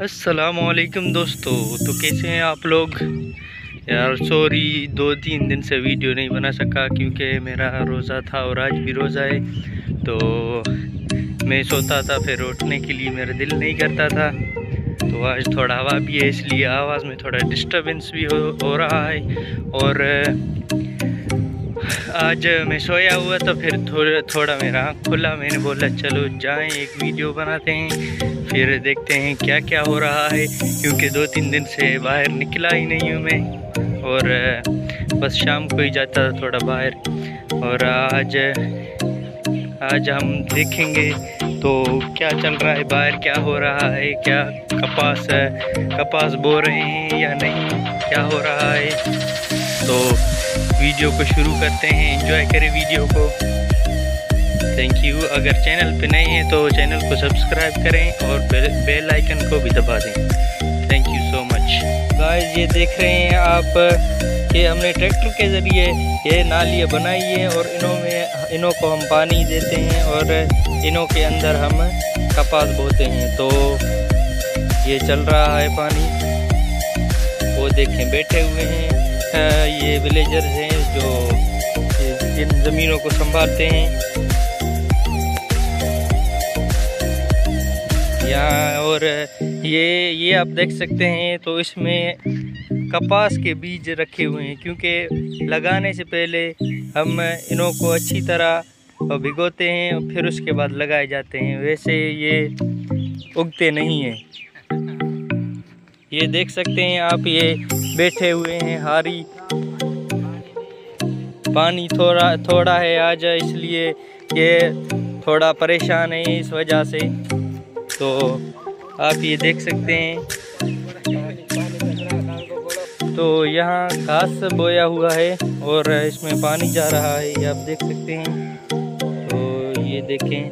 अस्सलामुअलैकुम दोस्तों। तो कैसे हैं आप लोग। यार सॉरी 2-3 दिन से वीडियो नहीं बना सका क्योंकि मेरा रोज़ा था और आज भी रोज़ा है। तो मैं सोता था, फिर उठने के लिए मेरा दिल नहीं करता था। तो आज थोड़ा हवा भी है इसलिए आवाज़ में थोड़ा डिस्टर्बेंस भी हो रहा है। और आज मैं सोया हुआ तो फिर थोड़ा मेरा आँख खुला, मैंने बोला चलो जाएं एक वीडियो बनाते हैं, फिर देखते हैं क्या क्या हो रहा है। क्योंकि 2-3 दिन से बाहर निकला ही नहीं हूँ मैं, और बस शाम को ही जाता था थोड़ा बाहर। और आज हम देखेंगे तो क्या चल रहा है बाहर, क्या हो रहा है, क्या कपास बो रहे हैं या नहीं, क्या हो रहा है। तो वीडियो को शुरू करते हैं, एंजॉय करें वीडियो को। Thank you. अगर चैनल पे नए हैं तो चैनल को सब्सक्राइब करें और बेल आइकन को भी दबा दें। Thank you so much guys. ये देख रहे हैं आप कि हमने ट्रैक्टर के ज़रिए ये नालियाँ बनाई है और इनों को हम पानी देते हैं और इनों के अंदर हम कपास बोते हैं। तो ये चल रहा है पानी, वो देखें बैठे हुए हैं। ये विलेजर्स हैं जो इन ज़मीनों को संभालते हैं यहाँ। और ये आप देख सकते हैं, तो इसमें कपास के बीज रखे हुए हैं क्योंकि लगाने से पहले हम इनों को अच्छी तरह भिगोते हैं और फिर उसके बाद लगाए जाते हैं, वैसे ये उगते नहीं हैं। ये देख सकते हैं आप, ये बैठे हुए हैं हारी। पानी थोड़ा है आज, इसलिए ये थोड़ा परेशान है इस वजह से। तो आप ये देख सकते हैं, तो यहाँ घास बोया हुआ है और इसमें पानी जा रहा है, ये आप देख सकते हैं। तो ये देखें,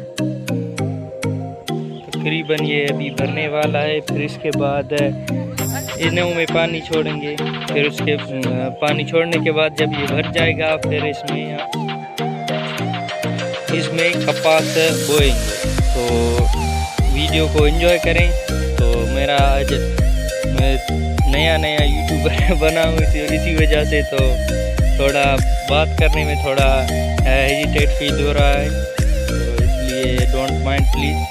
तकरीबन ये अभी भरने वाला है, फिर इसके बाद इनों में पानी छोड़ेंगे। फिर उसके पानी छोड़ने के बाद जब ये भर जाएगा फिर इसमें कपास बोएंगे। तो वीडियो को एंजॉय करें। तो मेरा आज मैं नया यूट्यूबर बना हूँ इसी वजह से, तो थोड़ा बात करने में थोड़ा हेजिटेट फील हो रहा है, तो इसलिए डोंट माइंड प्लीज़।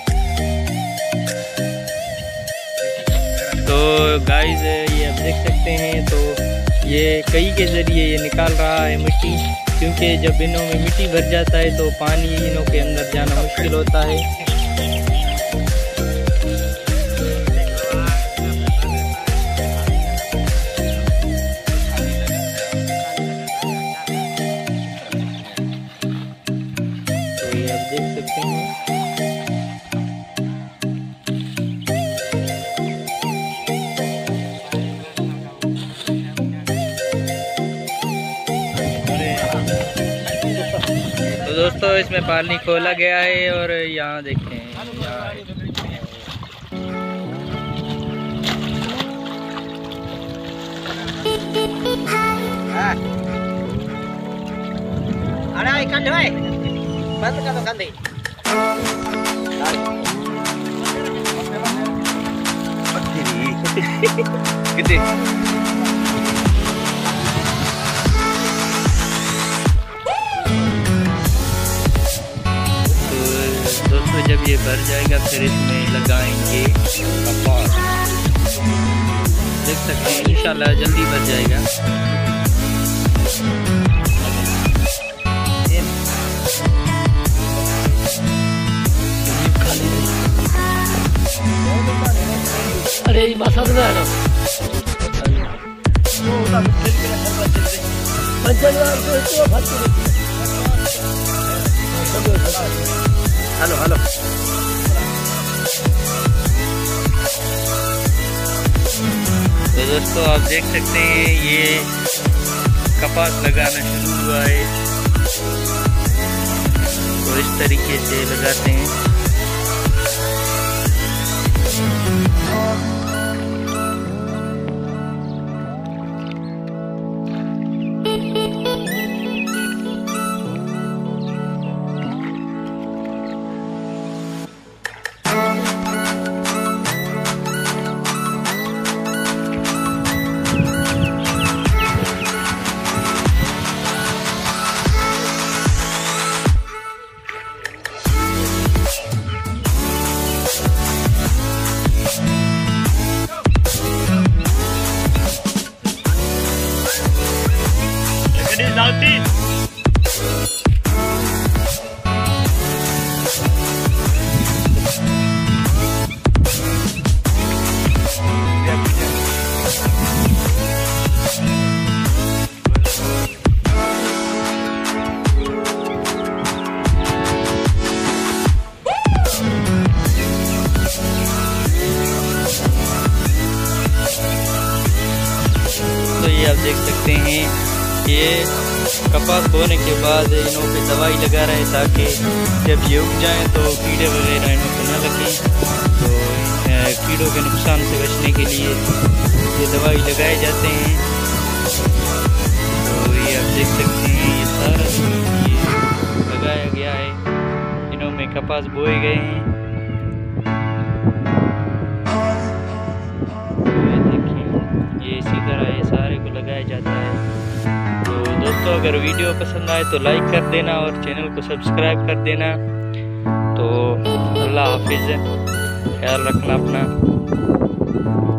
तो गाइस ये आप देख सकते हैं, तो ये कई के ज़रिए ये निकाल रहा है मिट्टी, क्योंकि जब इनों में मिट्टी भर जाता है तो पानी इनों के अंदर जाना मुश्किल होता है। तो ये आप देख सकते हैं, तो दोस्तों इसमें पानी खोला गया है और यहाँ देखें, अरे इकट्ठ भाई बंद कर दो कंधे। कितने दोस्तों जब ये भर जाएगा फिर इसमें लगाएंगे कपास। देख सकते हैं इंशाल्लाह जल्दी भर जाएगा। अरे ये मसाज में है ना हेलो हेलो। तो दोस्तों आप देख सकते हैं ये कपास लगाना शुरू हुआ है, तो इस तरीके से लगाते हैं। देख सकते हैं ये कपास बोने के बाद इनों पे दवाई लगा रहे हैं ताकि जब ये उग जाएँ तो कीड़े वगैरह इनों को न लगें। तो कीड़ों के नुकसान से बचने के लिए ये दवाई लगाए जाते हैं। तो ये आप देख सकते हैं ये सारा ये लगाया गया है, इनों में कपास बोए गए हैं। ये इसी तरह ये सारे को लगाया जाता है। तो दोस्तों अगर वीडियो पसंद आए तो लाइक कर देना और चैनल को सब्सक्राइब कर देना। तो अल्लाह हाफिज़, ख्याल रखना अपना।